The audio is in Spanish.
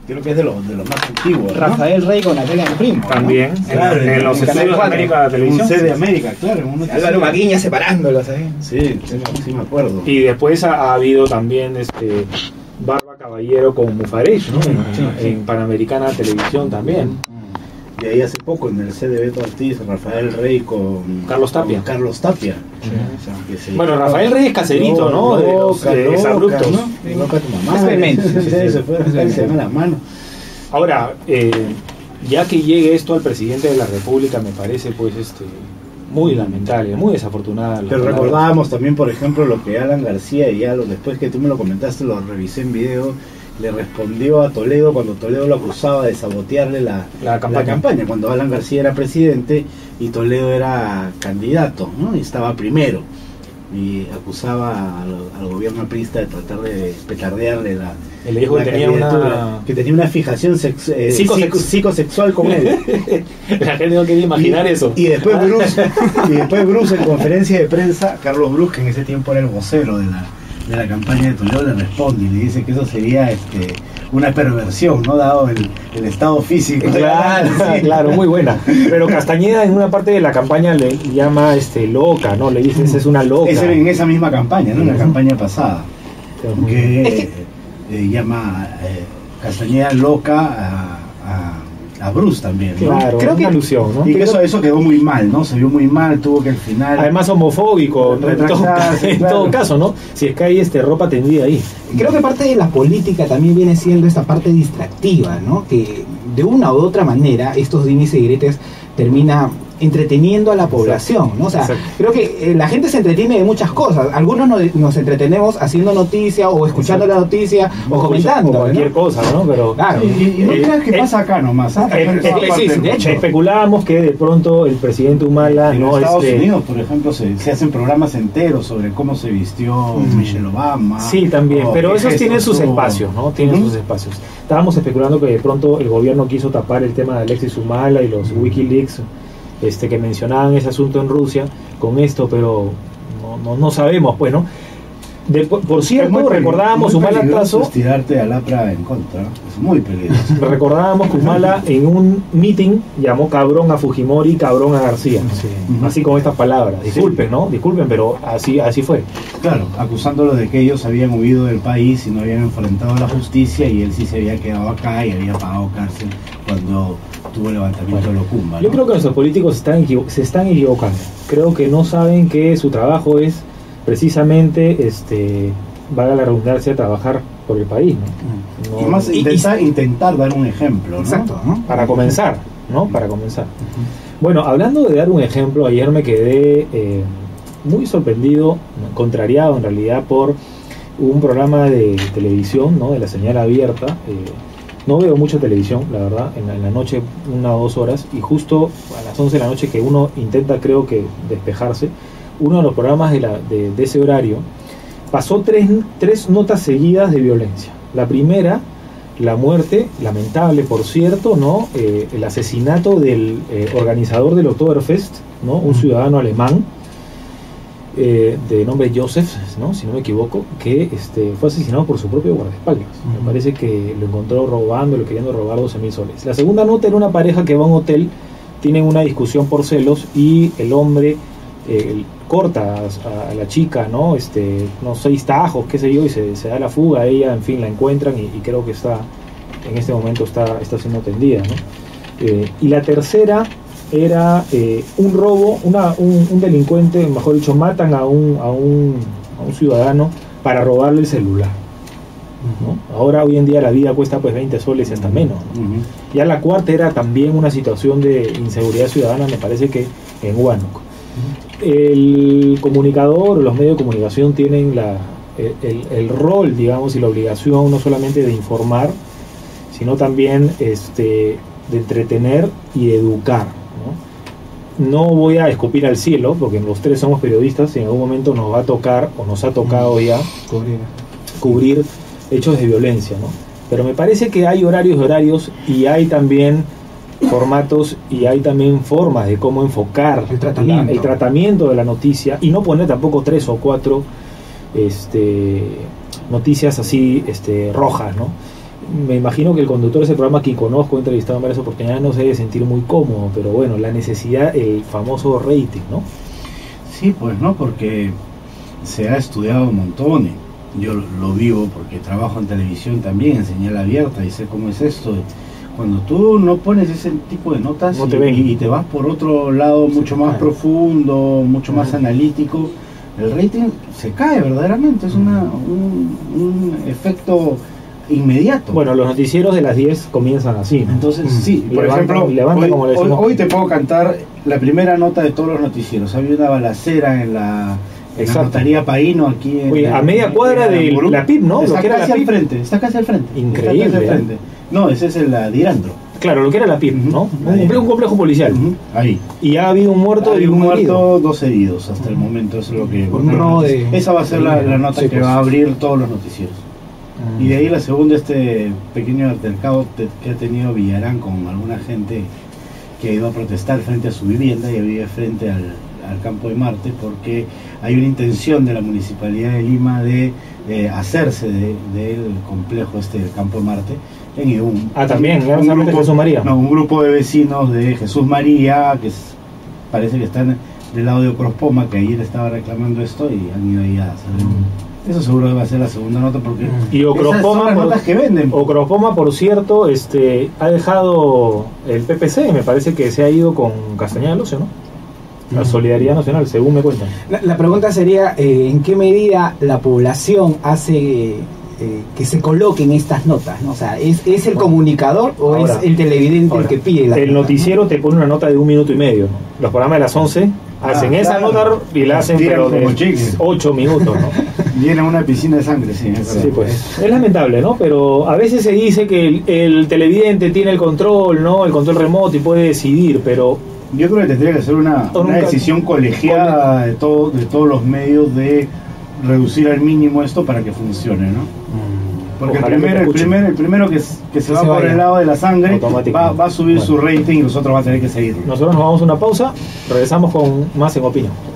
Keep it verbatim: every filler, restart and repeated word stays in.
creo que es de los de los más antiguos, ¿no? Rafael Rey con Natalia Primo, también, ¿no? Claro, en, en los en estudios de América Televisión. Un C de América, claro. En uno que Álvaro sí. Maguiña separándolos ahí. Sí, sí, sí me acuerdo. Y después ha, ha habido también este Barba Caballero con Mufarech, ¿no? En, Sí, sí. en Panamericana Televisión también. Y ahí hace poco en el C de Beto Ortiz, Rafael Rey con Carlos Tapia. con Carlos Tapia. Sí. O sea, que se- Bueno, Rafael Rey es caserito, ¿no? De los Loca, de loca, exabruptos. ¿no? Loca tu mamá. Es vehemente, Sí, sí, sí, sí. se fue Es vehemente. se dan las manos. Ahora, eh, ya que llegue esto al presidente de la República, me parece pues este muy lamentable, muy desafortunada. la Pero palabra. recordábamos también, por ejemplo, lo que Alan García, y ya lo, después que tú me lo comentaste, lo revisé en video, le respondió a Toledo cuando Toledo lo acusaba de sabotearle la, La campaña. cuando Alan García era presidente y Toledo era candidato, ¿no? Y estaba primero. Y acusaba al, al gobierno aprista de tratar de petardearle la, Y le dijo la que tenía candidatura, una... que tenía una fijación sex, eh, Psicosex- psico- psicosexual con él. La gente no quería imaginar y, eso. Y después Bruce, y después Bruce en conferencia de prensa, Carlos Bruce, que en ese tiempo era el vocero de la, de la campaña de Toledo, le responde y le dice que eso sería este, una perversión, ¿no? Dado el, el estado físico. Claro, Sí. claro, muy buena. Pero Castañeda en una parte de la campaña le llama este loca, ¿no? Le dice, esa es una loca. Ese en esa misma campaña, ¿no? En la Ujú. campaña pasada. Que Es que- eh, eh, llama eh, Castañeda loca a, a, a Bruce también, ¿no? Claro, Creo una que- alusión, ¿no? Y que eso, eso quedó muy mal, ¿no? Se vio muy mal, tuvo que al final... Además homofóbico, en todo, Retractarse, en claro. todo caso, ¿no? Si es que hay este, ropa tendida ahí. Creo que parte de la política también viene siendo esta parte distractiva, ¿no? Que de una u otra manera estos dimes y diretes termina entreteniendo a la población, ¿no? O sea, Exacto. creo que eh, la gente se entretiene de muchas cosas. Algunos nos, nos entretenemos haciendo noticia o escuchando la noticia o comentando, O cualquier ¿no? cosa, ¿no? Pero Claro. Y, y- y no Eh, creas que eh, pasa acá nomás, ¿eh? Acá eh, en toda eh, parte sí, del de mundo. hecho. especulábamos que de pronto el presidente Humala En no Estados este, Unidos, por ejemplo, se, se hacen programas enteros sobre cómo se vistió Mm. Michelle Obama. Sí, también, o pero qué esos tienen gestos sus tuvo. espacios, ¿no? Tienen Ujú. sus espacios. Estábamos especulando que de pronto el gobierno quiso tapar el tema de Alexis Humala y los Wikileaks este, que mencionaban ese asunto en Rusia con esto, pero no, no, no sabemos, pues, ¿no? De- por Es muy cierto, peli- recordábamos muy Humala peligroso Tazo, estirarte al APRA en contra, ¿no? Es muy peligroso. recordábamos que Humala en un meeting llamó cabrón a Fujimori y cabrón a García. Ujú. Así con estas palabras. Disculpen, ¿no? Disculpen, pero así, así fue. Claro, acusándolo de que ellos habían huido del país y no habían enfrentado a la justicia y él sí se había quedado acá y había pagado cárcel cuando tuvo el levantamiento de Locumba, ¿no? Yo creo que nuestros políticos están equivo- se están equivocando. Creo que no saben que su trabajo es precisamente, este, valga la redundancia, trabajar por el país, ¿no? Y No- más y- intentar, intentar dar un ejemplo, ¿no? Exacto, ¿no? para comenzar, ¿no? Para comenzar. Bueno, hablando de dar un ejemplo, ayer me quedé eh, muy sorprendido, contrariado en realidad por un programa de televisión, ¿no? De la señal abierta. eh, no veo mucha televisión, la verdad, en la, en la noche una o dos horas, y justo a las once de la noche que uno intenta, creo que, despejarse, uno de los programas de, la, de, de ese horario pasó tres, tres notas seguidas de violencia. La primera, la muerte, lamentable por cierto, ¿no? Eh, el asesinato del eh, organizador del Oktoberfest, ¿no? Un ciudadano alemán, eh, de nombre Joseph, ¿no? Si no me equivoco, que este, fue asesinado por su propio guardaespaldas. Me Ujú. parece que lo encontró robando, lo queriendo robar doce mil soles. La segunda nota era una pareja que va a un hotel, tienen una discusión por celos y el hombre eh, corta a, a la chica, ¿no? Este, no seis tajos, qué sé yo, y se, se da la fuga a ella, en fin, la encuentran y, y creo que está, en este momento está, está siendo atendida, ¿no? Eh, y la tercera era eh, un robo, una, un, un delincuente, mejor dicho, matan a un, a un, a un ciudadano para robarle el celular, ¿no? Ahora, hoy en día, la vida cuesta pues veinte soles y hasta menos, ¿no? Ujú. Ya la cuarta era también una situación de inseguridad ciudadana, me parece que en Huánuco. El comunicador, los medios de comunicación tienen la, el, el- el rol, digamos, y la obligación no solamente de informar, sino también este, de entretener y de educar, ¿no? No voy a escupir al cielo, porque los tres somos periodistas y en algún momento nos va a tocar, o nos ha tocado ya, cubrir hechos de violencia, ¿no? Pero me parece que hay horarios de horarios y hay también formatos y hay también formas de cómo enfocar El tratamiento. la- el tratamiento de la noticia y no poner tampoco tres o cuatro este, noticias así este, rojas, ¿no? me imagino que el conductor de ese programa, que conozco, he entrevistado en varias oportunidades, no se debe sentir muy cómodo, pero bueno, la necesidad, el famoso rating, ¿no? Sí, pues no, porque se ha estudiado un montón. Yo lo vivo porque trabajo en televisión también, en señal abierta, y sé cómo es esto. Cuando tú no pones ese tipo de notas no te y, ven. y te vas por otro lado mucho más profundo, mucho más Ajá. analítico, el rating se cae verdaderamente, es una, un, un efecto inmediato. Bueno, los noticieros de las diez comienzan así, ¿no? Entonces, sí, por Levanta- ejemplo, levanta hoy, como le hoy- decimos. hoy te puedo cantar la primera nota de todos los noticieros. Había una balacera en la, en la Exacto. notaría Paíno aquí en, Oye, a media en- cuadra en de Aramburú. la P I B, ¿no? Lo Está que era casi la al P I B. frente, está casi al frente. Increíble, Está casi al ¿eh? frente. No, ese es el la Dirandro. Claro, lo que era la P I B, Ujú. ¿no? Un Ahí. complejo, un complejo policial. Ujú, ahí. Y ha habido un muerto Hay y un un muerto, herido. dos heridos hasta el momento, eso es lo que... Por un robo de- Esa va a ser la, la nota Sí, que pues. va a abrir todos los noticieros. Y de ahí la segunda, este pequeño altercado te- que ha tenido Villarán con alguna gente que ha ido a protestar frente a su vivienda y había frente al, al campo de Marte, porque hay una intención de la Municipalidad de Lima de eh, hacerse de- del complejo este del campo de Marte. En un, Ah, también, ya no un solamente Jesús María. No, un grupo de vecinos de Jesús María, que es- parece que están del lado de Ocrospoma, que ayer estaba reclamando esto y han ido ahí a hacer un- Eso seguro va a ser la segunda nota porque Y esas son Ocropoma, las por, notas que venden. Ocropoma, por cierto, este, ha dejado el P P C, me parece que se ha ido con Castañeda Locio, ¿no? La Ujú. Solidaridad Nacional, según me cuentan. La, la pregunta sería, eh, ¿en qué medida la población hace eh, que se coloquen estas notas, ¿no? O sea, ¿es, es el comunicador o Ahora, es el televidente ahora, el que pide la El noticiero te pone una nota de un minuto y medio, ¿no? Los programas de las once hacen Ah, esa claro. nota y la hacen Tiran pero como de chicles. ocho minutos, ¿no? Llena una piscina de sangre, sí, es Sí, verdad. pues. Es lamentable, ¿no? Pero a veces se dice que el, el televidente tiene el control, ¿no? El control remoto y puede decidir, pero Yo creo que tendría que ser una, O una nunca- decisión colegiada de, todo, de todos los medios de reducir al mínimo esto para que funcione, ¿no? Porque el Ojalá que primero, te el escuchen. primero, el primero que, s- que se Que va se por vaya. el lado de la sangre Automático. va, va a subir Bueno. su rating y nosotros vamos a tener que seguirlo. nosotros nos vamos a una pausa, regresamos con más en opinión.